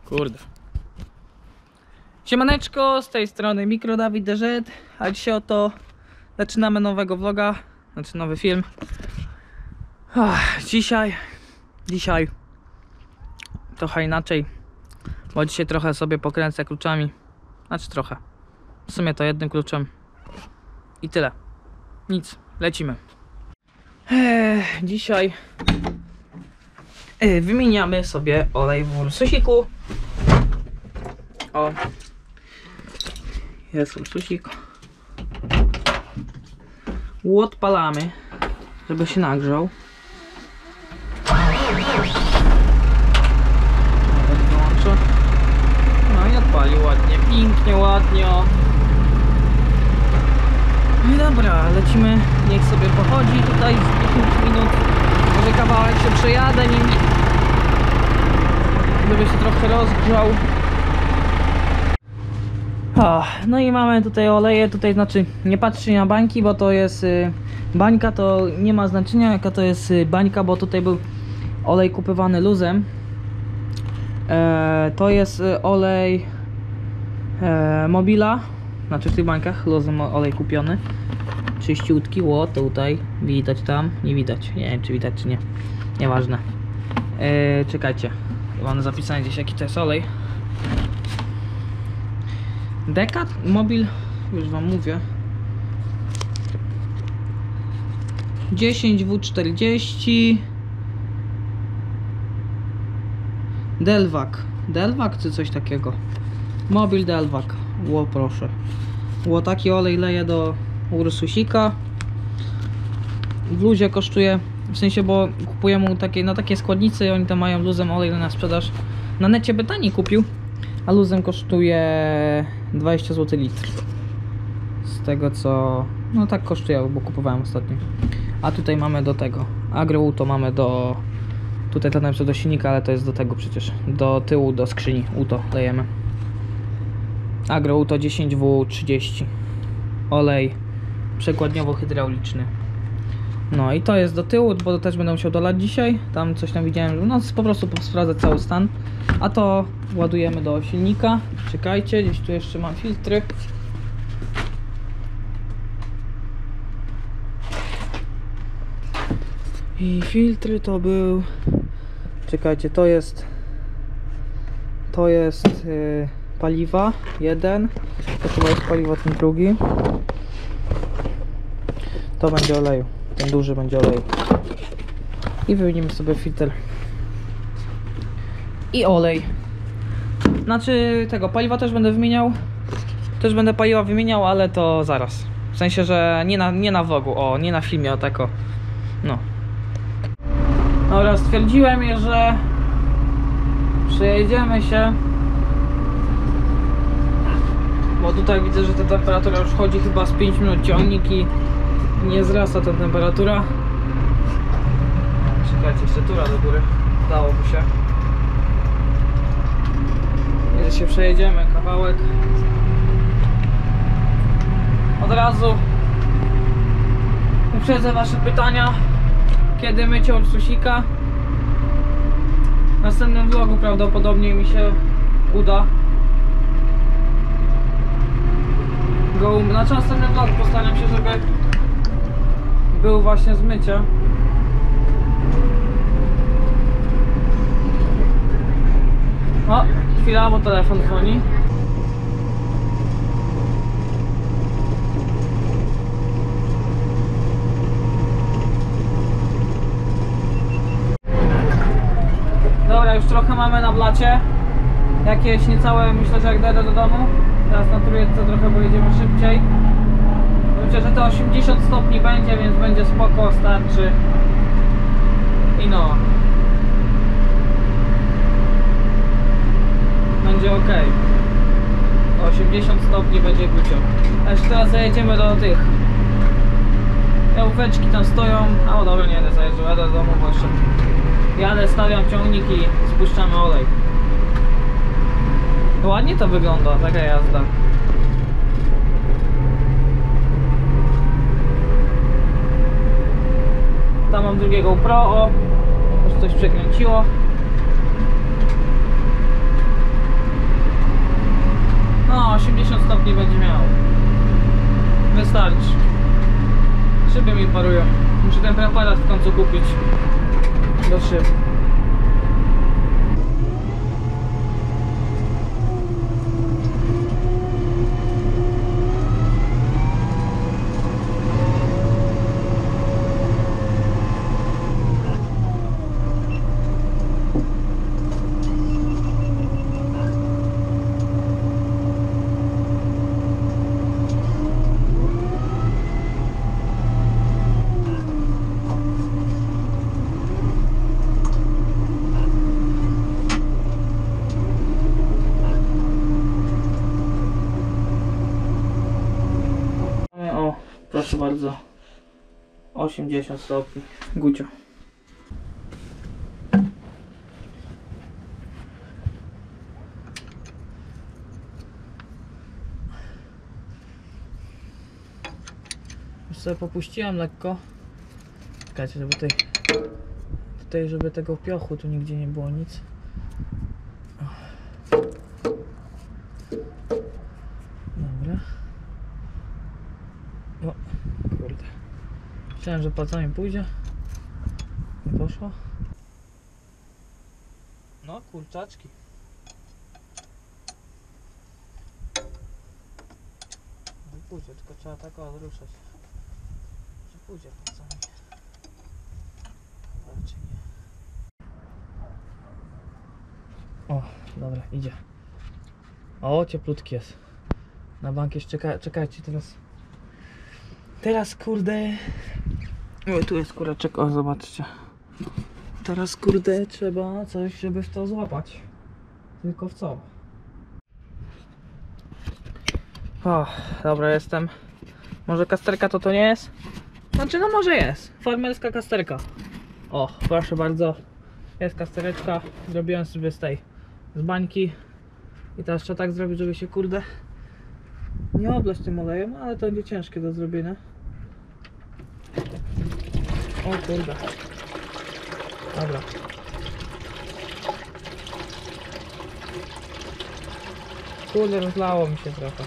Kurde. Siemaneczko, z tej strony Mikro Dawid DZ, a dzisiaj oto zaczynamy nowego vloga, znaczy nowy film. Dzisiaj trochę inaczej, bo dzisiaj trochę sobie pokręcę kluczami, znaczy trochę, w sumie to jednym kluczem i tyle, nic, lecimy. Dzisiaj wymieniamy sobie olej w Ursusiku. O, jest Ursusik. Odpalamy, żeby się nagrzał. Wyłączę. No i odpali ładnie, pięknie, ładnie. No i dobra, lecimy, niech sobie pochodzi tutaj z 10 minut. Może kawałek się przejadę nim, żeby się trochę rozgrzał. No i mamy tutaj oleje, tutaj znaczy nie patrzcie na bańki, bo to jest bańka, to nie ma znaczenia jaka to jest bańka, bo tutaj był olej kupywany luzem. To jest olej Mobila, znaczy w tych bańkach luzem olej kupiony, czyściutki, ło, tutaj widać, tam nie widać, nie wiem czy widać czy nie, nieważne. Czekajcie, mam zapisane gdzieś jaki to jest olej. Decat Mobil, już wam mówię, 10W40 Delvac czy coś takiego, Mobil Delvac, ło proszę, ło taki olej leję do Ursusika. W luzie kosztuje, w sensie, bo kupuję mu takie, na takie składnice i oni tam mają luzem olej na sprzedaż. Na necie by taniej kupił, a luzem kosztuje 20 zł litr. Z tego co, no tak kosztuje, bo kupowałem ostatnio. A tutaj mamy do tego AgroUto, mamy do, tutaj to napisane do silnika, ale to jest do tego przecież, do tyłu, do skrzyni UTO lejemy. AgroUto 10W30 olej przekładniowo-hydrauliczny. No i to jest do tyłu, bo to też będę musiał dolać dzisiaj. Tam coś tam widziałem, no po prostu sprawdzać cały stan. A to ładujemy do silnika. Czekajcie, gdzieś tu jeszcze mam filtry. I filtry to był... Czekajcie, to jest paliwa, jeden. To chyba jest paliwa ten drugi. To będzie oleju. Ten duży będzie oleju. I wymienimy sobie filtr. I olej. Znaczy tego paliwa też będę wymieniał. Też będę paliwa wymieniał, ale to zaraz. W sensie, że nie na vlogu, o, nie na filmie, o tako. No. Dobra, stwierdziłem, że przejedziemy się. Bo tutaj widzę, że ta temperatura już chodzi chyba z 5 minut ciągnik i nie wzrasta ta temperatura. Czekajcie, jeszcze tura do góry. Dałoby się. Kiedy się przejedziemy kawałek. Od razu uprzedzę wasze pytania. Kiedy mycie Ursusika? W następnym vlogu prawdopodobnie mi się uda go, znaczy następny vlog postaram się, żeby był właśnie z mycia. O, chwila, bo telefon dzwoni. Dobra, już trochę mamy na blacie. Jakieś niecałe, myślę, że jak dojadę do domu. Teraz na trójce trochę pojedziemy szybciej. Myślę, że to 80 stopni będzie, więc będzie spoko, starczy. I no. Będzie ok. 80 stopni będzie gucio. A jeszcze teraz zajedziemy do tych. Te łóweczki tam stoją. A o dobra, nie jadę zajeżdżę, jadę do domu, bo jeszcze jadę, stawiam ciągnik i spuszczamy olej. Ładnie to wygląda, taka jazda. Tam mam drugiego GoPro, o, już coś przekręciło. No, 80 stopni będzie miał. Wystarczy. Szyby mi parują. Muszę ten preparat w końcu kupić do szyb. O, proszę bardzo. 80 stopni. Gucio. Już sobie popuściłem lekko. Czekajcie, żeby tutaj żeby tego piochu tu nigdzie nie było nic. Dobra. O, kurde. Myślałem, że palcami pójdzie. Nie poszło. No, kurczaczki. No pójdzie, tylko trzeba tak odruszać, że pójdzie palcami. Raczej nie. O, dobra, idzie. O, cieplutki jest. Na bank jeszcze czekajcie teraz. Teraz kurde. O, tu jest kureczek, o zobaczcie. Teraz kurde trzeba coś, żeby w to złapać. Tylko w co? O, dobra, jestem. Może kasterka to nie jest? Znaczy no może jest. Farmerska kasterka. O, proszę bardzo. Jest kastereczka. Zrobiłem sobie z bańki. I teraz trzeba tak zrobić, żeby się kurde nie oblać tym olejem, ale to będzie ciężkie do zrobienia. O kurde. Dobra. Kurde, rozlało mi się trochę.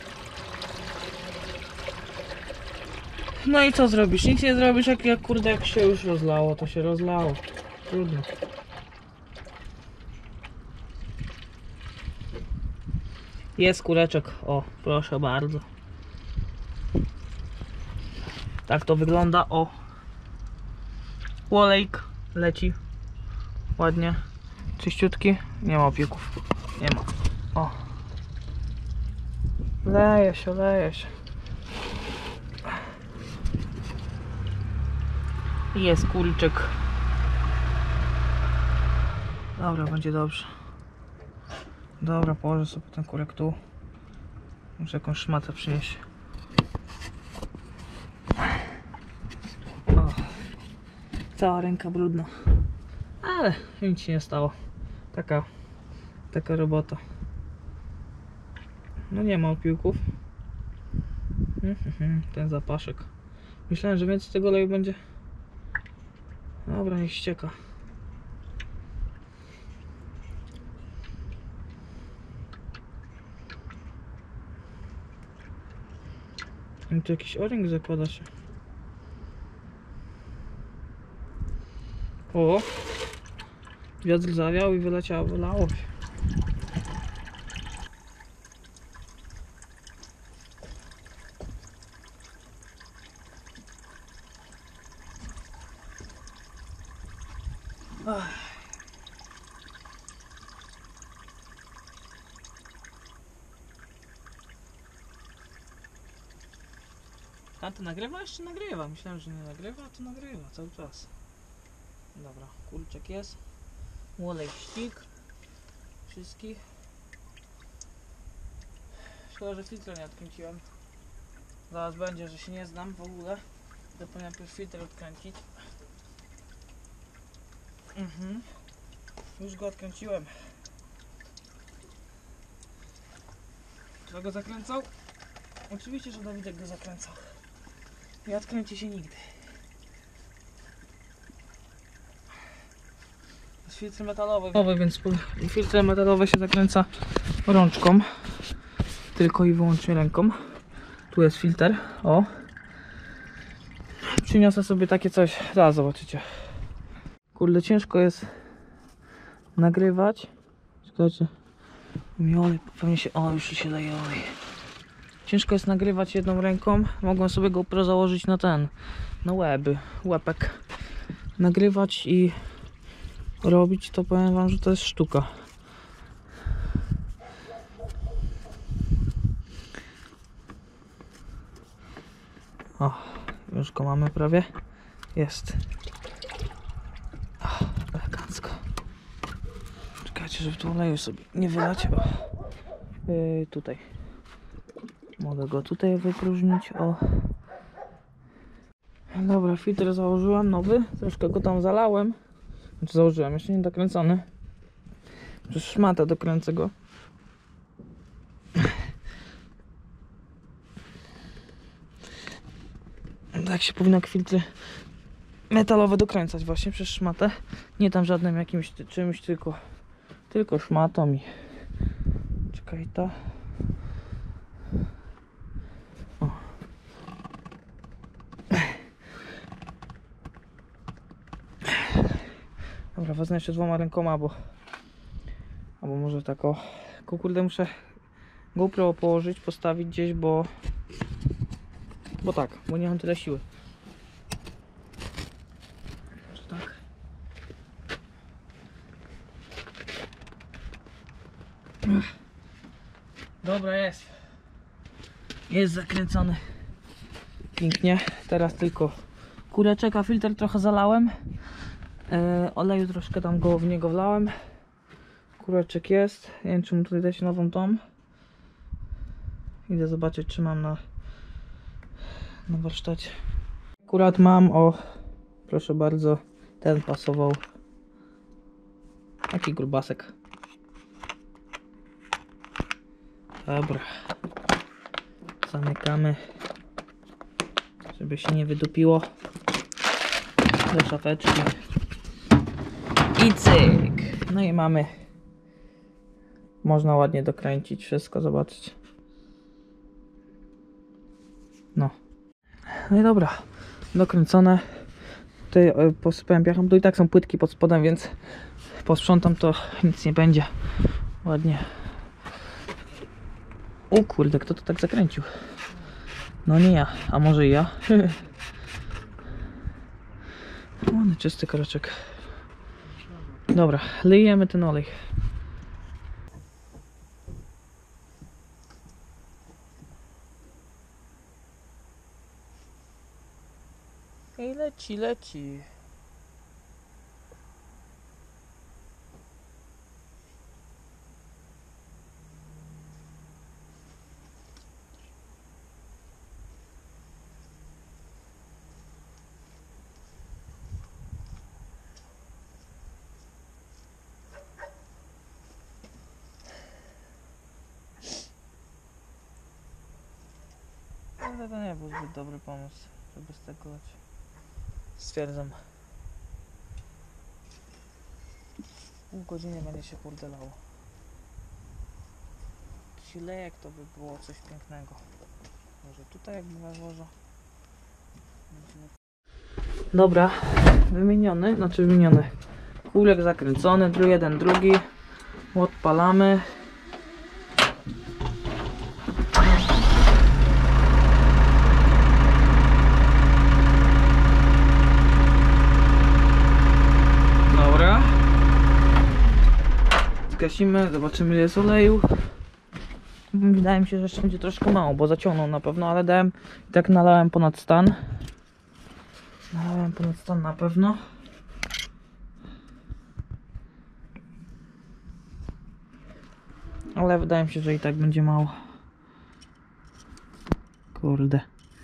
No i co zrobisz? Nic nie zrobisz, jak kurde, jak się już rozlało, to się rozlało. Trudno. Jest kureczek, o, proszę bardzo. Tak to wygląda, o. Olejk leci. Ładnie. Czyściutki. Nie ma opieków. Nie ma. O. Leje się, leje się. Jest kurczyk. Dobra, będzie dobrze. Dobra, położę sobie ten kurek tu. Muszę jakąś szmatę przynieść. O. Cała ręka brudna. Ale nic się nie stało. Taka robota. No nie ma opiłków. Ten zapaszek. Myślałem, że więcej tego oleju będzie. Dobra, niech ścieka. I tu jakiś o-ring zakłada się. O! Wiatr zawiał i wylało się. A to nagrywa? Jeszcze nagrywa. Myślałem, że nie nagrywa, a to nagrywa cały czas. Dobra, kurczak jest. Olej ścik. Wszystkich. Szkoda, że filtra nie odkręciłem. Zaraz będzie, że się nie znam w ogóle. Zapomniałem najpierw filtr odkręcić. Już go odkręciłem. Kto go zakręcał? Oczywiście, że Dawidek go zakręcał. Nie odkręci się nigdy. To jest filtr metalowy, więc filtry metalowe się zakręca rączką. tylko i wyłącznie ręką. Tu jest filtr, o. Przyniosę sobie takie coś, zaraz zobaczycie. Kurde, ciężko jest nagrywać. Czekajcie. Mi olej, pewnie się, o, już się daje olej. Ciężko jest nagrywać jedną ręką. Mogłem sobie GoPro założyć na ten, na łepek. Nagrywać i robić, to powiem wam, że to jest sztuka. O, już go mamy prawie. Jest. O, elegancko. Czekajcie, żeby tu oleju sobie nie wylać. O. Tutaj. Mogę go tutaj wypróżnić. O. Dobra, filtr założyłem nowy. Troszkę go tam zalałem. Znaczy założyłem, jeszcze nie dokręcony. Przez szmatę dokręcę go. Tak się powinno filtry metalowe dokręcać właśnie przez szmatę. Nie tam żadnym jakimś czymś, tylko szmatą i... Czekaj, ta... O. Dobra, wezmę jeszcze dwoma rękoma, albo może tak o... Kurde, muszę GoPro położyć, postawić gdzieś, bo nie mam tyle siły. Może tak. Dobra, jest zakręcony pięknie. Teraz tylko kureczek, a filtr trochę zalałem. Oleju troszkę tam w niego wlałem. Kureczek jest. Nie wiem, czy mu tutaj dać nową tą. Idę zobaczyć, czy mam na warsztacie. Akurat mam, o, proszę bardzo, ten pasował. Taki grubasek. Dobra. Zamykamy, żeby się nie wydupiło. Do szafeczki. I cyk. No i mamy. Można ładnie dokręcić wszystko, zobaczyć. No. No i dobra. Dokręcone. Tutaj posypałem piachem. Tu i tak są płytki pod spodem, więc posprzątam, to nic nie będzie. Ładnie. O kurde, kto to tak zakręcił? No nie ja, a może i ja? Ładny, czysty koreczek. Dobra, lejemy ten olej. I leci. Ale to nie był zbyt dobry pomysł, żeby z tego lać. Stwierdzam. Pół godziny będzie się purdelało. Silejek to by było coś pięknego. Może tutaj jakby nałożę. Dobra, wymieniony. Kulek zakręcony, jeden, drugi. Odpalamy. Dobra. Zgasimy, zobaczymy ile jest oleju. Wydaje mi się, że jeszcze będzie troszkę mało, bo zaciągnął na pewno, ale dałem i tak nalałem ponad stan. Nalałem ponad stan na pewno. Ale wydaje mi się, że i tak będzie mało. Kurde.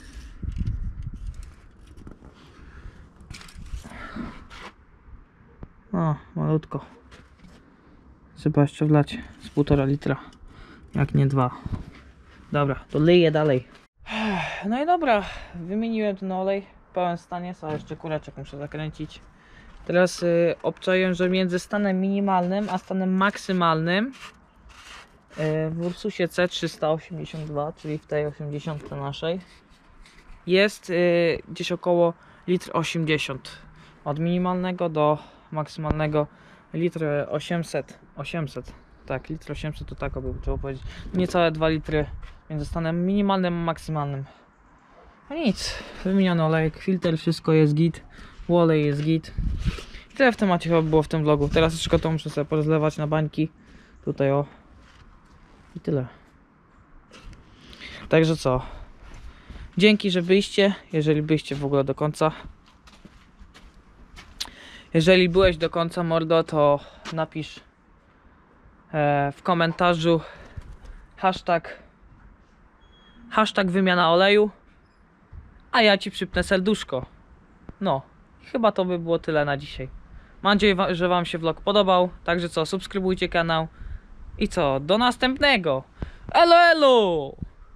O, malutko. Trzeba jeszcze wlać z 1,5 litra. Jak nie 2. Dobra, to leję dalej. No i dobra, wymieniłem ten olej w pełen stanie, co jeszcze kureczek muszę zakręcić. Teraz obczaiłem, że między stanem minimalnym a stanem maksymalnym W Ursusie C382, czyli w tej 80 naszej, jest gdzieś około 1,80 l. Od minimalnego do maksymalnego 1,800 l. Tak, 1,800 l to tak by trzeba powiedzieć. Niecałe 2 litry między stanem minimalnym a maksymalnym. No nic, wymieniony olejek, filtr, wszystko jest git, olej jest git. I tyle w temacie chyba było w tym vlogu. Teraz jeszcze to muszę sobie porozlewać na bańki. Tutaj o. I tyle. Także co? Dzięki, że byliście, jeżeli byliście w ogóle do końca. Jeżeli byłeś do końca, mordo, to napisz w komentarzu hashtag wymiana oleju, a ja ci przypnę serduszko. No, chyba to by było tyle na dzisiaj. Mam nadzieję, że wam się vlog podobał. Także co, subskrybujcie kanał. I co, do następnego. Elo, elo!